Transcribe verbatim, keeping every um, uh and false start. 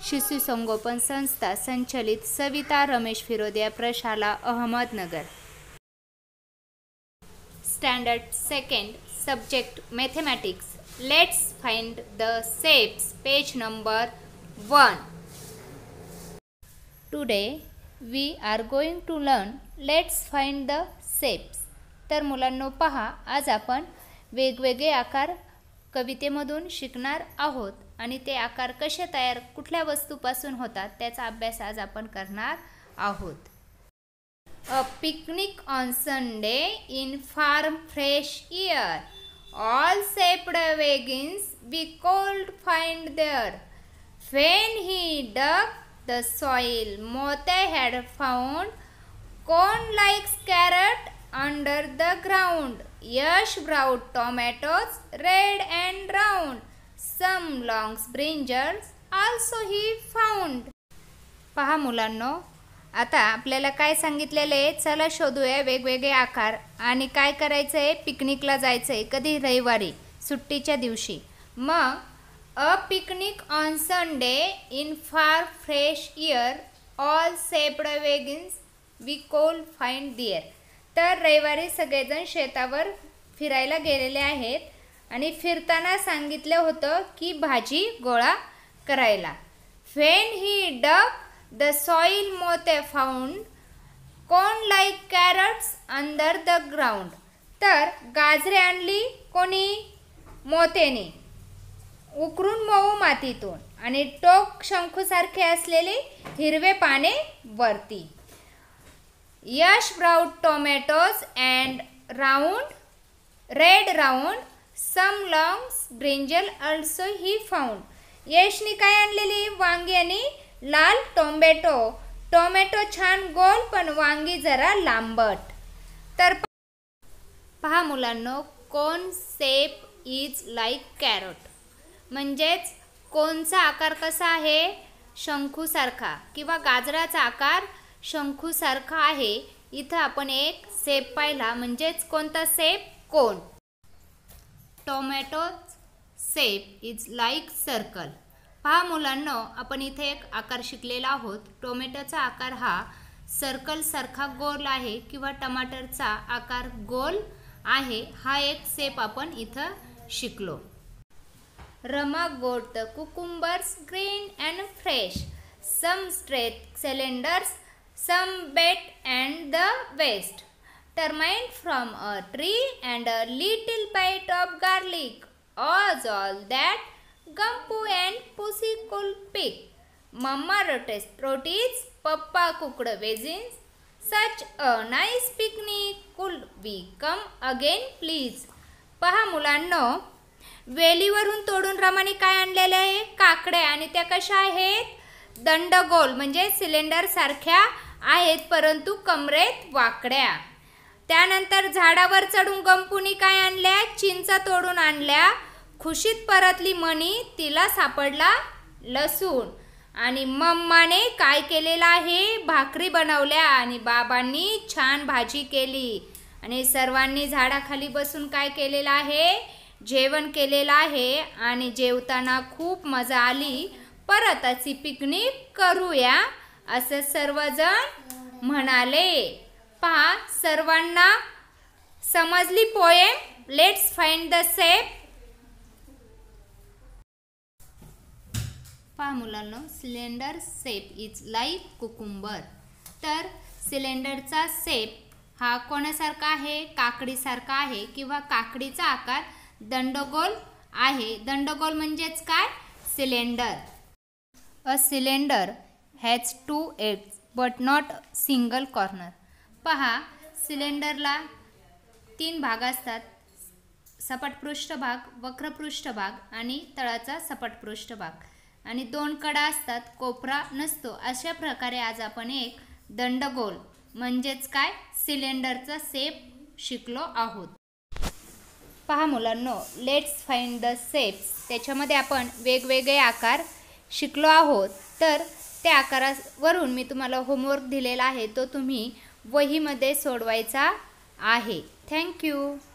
शिशु संगोपन संस्था संचलित सविता रमेश फिरोदिया प्रशाला Ahmednagar. Standard second, subject mathematics. Let's find the shapes. Page number one. Today we are going to learn let's find the shapes. तर मुलांनो पहा, आज आपण वेगवेगळे आकार कवितेमधून शिकणार आहोत आणि ते आकार कसे तयार कुठल्या वस्तूपासून होतात त्याचा अभ्यास आज आपण करणार आहोत. A picnic on Sunday in farm fresh air. All shaped wagons we could find there. When he dug the soil, Mote had found cone-like carrot under the ground. Yash brought tomatoes, red and round. Some long brinjals also he found. पहा मुलांनो, आता आपल्याला काय सांगितलेले आहे, चला शोधूया वेगवेगळे आकार. आणि काय करायचं आहे, पिकनिकला जायचं आहे. कधी? रविवारी, सुट्टीच्या दिवशी. मग a picnic on Sunday in far fresh air all shaped wagons we could find there. तर रविवारी सगळेजण शेतावर फिरायला गेलेले आहेत आणि फिरताना सांगितलं होतं की भाजी गोळा करायला. When he dug the soil, Mote found cone-like carrots under the ground. तर गाजरे आणली कोणी? मोतेने उकरून मऊ मातीतून आणि टोक शंखूसारखे असलेले हिरवे पाने वरती. Yash brought tomatoes and round, red round, some long brinjal also he found. यशनी काय आणलेली? वांगी आणि लाल टोमॅटो. टोमॅटो छान गोल पण वांगी जरा लांबट. तर पहा मुलांनो, cone shape is like carrot. म्हणजेच कोनचा आकार कसा आहे? शंखूसारखा किंवा गाजराचा आकार शंखूसारखा आहे. इथं आपण एक शेप पाहिला, म्हणजेच कोणता shape? Cone. Tomato shape is like circle. पहा मुलांनो, आपण इथे एक आकार शिकलेला आहोत. टोमॅटोचा आकार हा सर्कल सारखा गोल आहे किंवा टमाटरचा आकार गोल आहे. हा एक शेप आपण इथं शिकलो. Rama got the cucumbers green and fresh, some straight cylinders, some bent and the waste, termite from a tree and a little bite of garlic, was all that Gumpu and Pussy could pick. Mama roasted rotis, Papa cooked veggies. Such a nice picnic. Could we come again please? पहा मुलांनो, वेलीवरून तोडून रमाने काय आणलेले आहे? काकड्या. आणि त्या कशा आहेत? दंडगोल म्हणजे सिलेंडर सारख्या आहेत, परंतु कमरेत वाकड्या. त्यानंतर झाडावर चढून गंपूनी काय आणल्या? चिंचा तोडून आणल्या. खुशीत परतली मणी, तिला सापडला लसूण. आणि मम्माने काय केलेलं आहे? भाकरी बनवल्या आणि बाबांनी छान भाजी केली. आणि सर्वांनी झाडाखाली बसून काय केलेलं आहे? जेवण केलेलं आहे. आणि जेवताना खूप मजा आली. परत अशी पिकनिक करूया असं सर्वजण म्हणाले. पहा, सर्वांना समजली poem. Let's find the shape. पहा मुलांनो, cylinder shape is like cucumber. तर सिलेंडरचा शेप हा कोणासारखा आहे? काकडीसारखा आहे किंवा काकडीचा आकार दंडगोल आहे. दंडगोल म्हणजेच काय? Cylinder. A cylinder has two edges but not single corner. पहा, सिलेंडरला तीन भाग असतात. सपाट पृष्ठभाग, वक्र पृष्ठभाग आणि तळाचा सपाट पृष्ठभाग. आणि दोन कडा असतात, कोपरा नसतो. अशा प्रकारे आज आपण एक दंडगोल म्हणजेच काय? सिलेंडरचा शेप शिकलो आहोत. पहा मुलांनो, लेट्स फाइंड द शेप्स. त्याच्यामध्ये आपण वेगवेगळे आकार शिकलो आहोत. तर त्या आकारावरून मी तुम्हाला होमवर्क दिलेला आहे, तो तुम्ही वहीमध्ये सोडवायचा आहे. थँक्यू.